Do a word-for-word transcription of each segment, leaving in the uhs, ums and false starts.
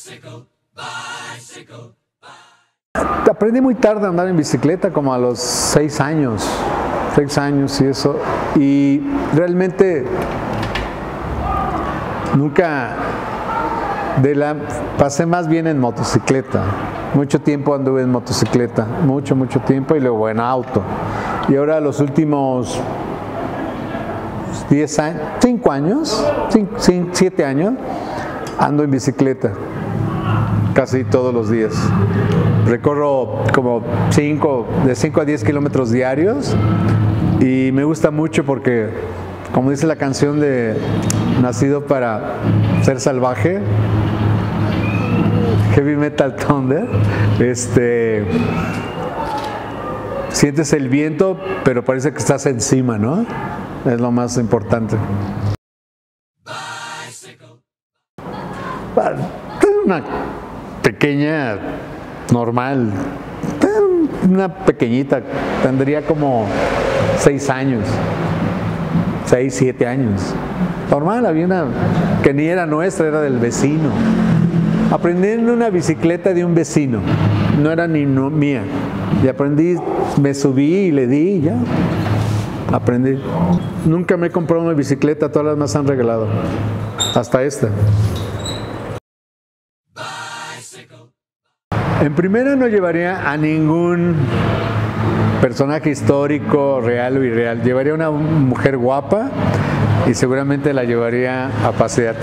Aprendí muy tarde a andar en bicicleta, como a los seis años, seis años y eso, y realmente nunca de la pasé más bien en motocicleta. Mucho tiempo anduve en motocicleta, mucho, mucho tiempo, y luego en auto. Y ahora los últimos diez años, cinco años, siete años, ando en bicicleta casi todos los días. Recorro como cinco, de cinco a diez kilómetros diarios, y me gusta mucho porque, como dice la canción de Nacido para ser salvaje, Heavy Metal Thunder, este, sientes el viento, pero parece que estás encima, ¿no? Es lo más importante. Una pequeña, normal, una pequeñita, tendría como seis años, seis, siete años. Normal, había una que ni era nuestra, era del vecino. Aprendí en una bicicleta de un vecino, no era ni no, mía. Y aprendí, me subí y le di y ya. Aprendí. Nunca me he comprado una bicicleta, todas las más han regalado. Hasta esta. En primera no llevaría a ningún personaje histórico, real o irreal. Llevaría a una mujer guapa y seguramente la llevaría a pasear.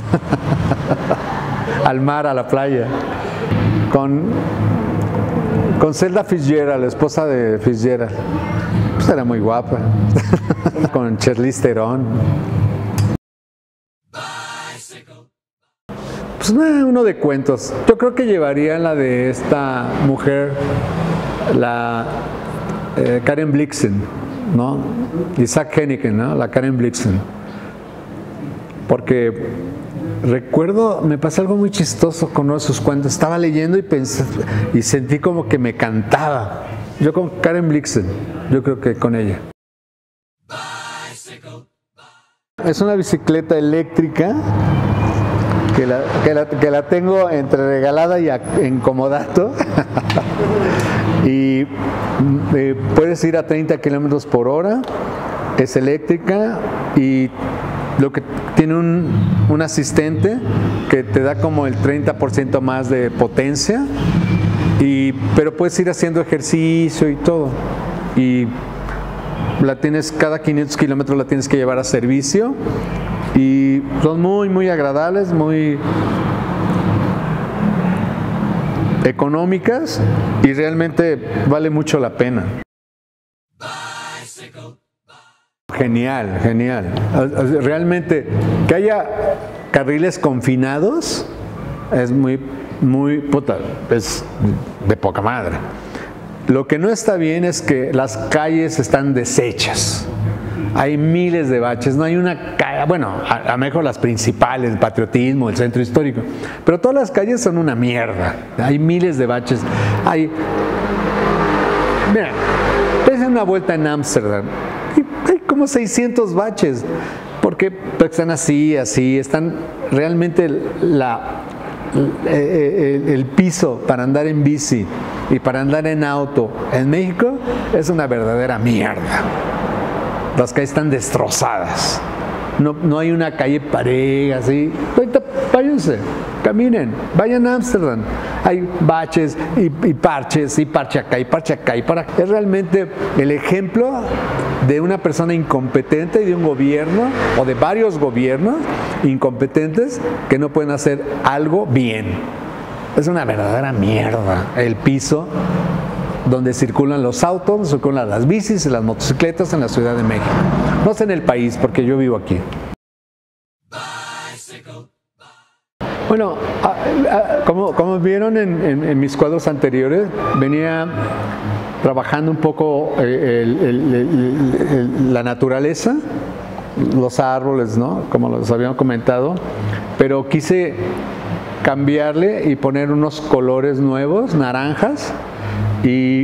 Al mar, a la playa. Con, con Zelda Fitzgerald, la esposa de Fitzgerald. Pues era muy guapa. Con Charlize Theron. Pues uno de cuentos. Yo creo que llevaría la de esta mujer, la eh, Karen Blixen, ¿no? Isaac Hennigan, ¿no? La Karen Blixen. Porque recuerdo, me pasó algo muy chistoso con uno de sus cuentos. Estaba leyendo y pensé, y sentí como que me cantaba. Yo con Karen Blixen, yo creo que con ella. Es una bicicleta eléctrica que la, que la, que la tengo entre regalada y en comodato. Y eh, puedes ir a treinta kilómetros por hora. Es eléctrica y lo que tiene un, un asistente que te da como el treinta por ciento más de potencia, y, pero puedes ir haciendo ejercicio y todo, y la tienes cada quinientos kilómetros, la tienes que llevar a servicio, y son muy muy agradables, muy económicas, y realmente vale mucho la pena. Genial, genial. Realmente que haya carriles confinados es muy, muy, puta, es de poca madre. Lo que no está bien es que las calles están deshechas. Hay miles de baches, no hay una calle, bueno, a lo mejor las principales, el Patriotismo, el Centro Histórico, pero todas las calles son una mierda. Hay miles de baches. Hay, mira, es una vuelta en Ámsterdam. Hay como seiscientos baches, porque están así, así, están realmente la, el, el piso para andar en bici y para andar en auto en México es una verdadera mierda. Las calles están destrozadas, no, no hay una calle pareja, así. Ahorita váyanse, caminen, vayan a Ámsterdam. Hay baches y, y parches, y parche acá, y parche acá, y para. Es realmente el ejemplo de una persona incompetente y de un gobierno, o de varios gobiernos incompetentes que no pueden hacer algo bien. Es una verdadera mierda el piso donde circulan los autos, circulan las bicis y las motocicletas en la Ciudad de México. No sé en el país, porque yo vivo aquí. Bueno, a, a, como, como vieron en, en, en mis cuadros anteriores, venía trabajando un poco eh, el, el, el, el, la naturaleza, los árboles, ¿no? Como los habíamos comentado, pero quise cambiarle y poner unos colores nuevos, naranjas, y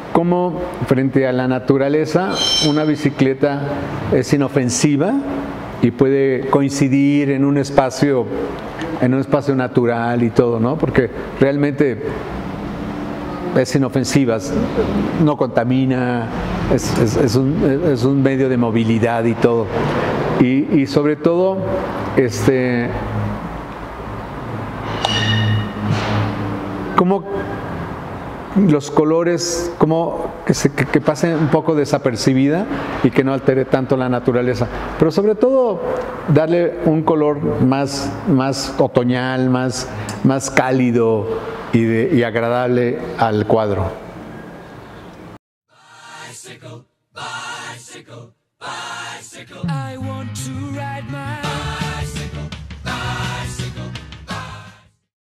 como frente a la naturaleza una bicicleta es inofensiva, y puede coincidir en un espacio, en un espacio natural y todo, ¿no? Porque realmente es inofensiva, no contamina, es, es, es, un, es un medio de movilidad y todo. Y, y sobre todo, este, como los colores, como que, se, que, que pasen un poco desapercibida y que no altere tanto la naturaleza. Pero sobre todo, darle un color más, más otoñal, más, más cálido y, de, y agradable al cuadro. Bicycle, bicycle, bicycle. I want to ride my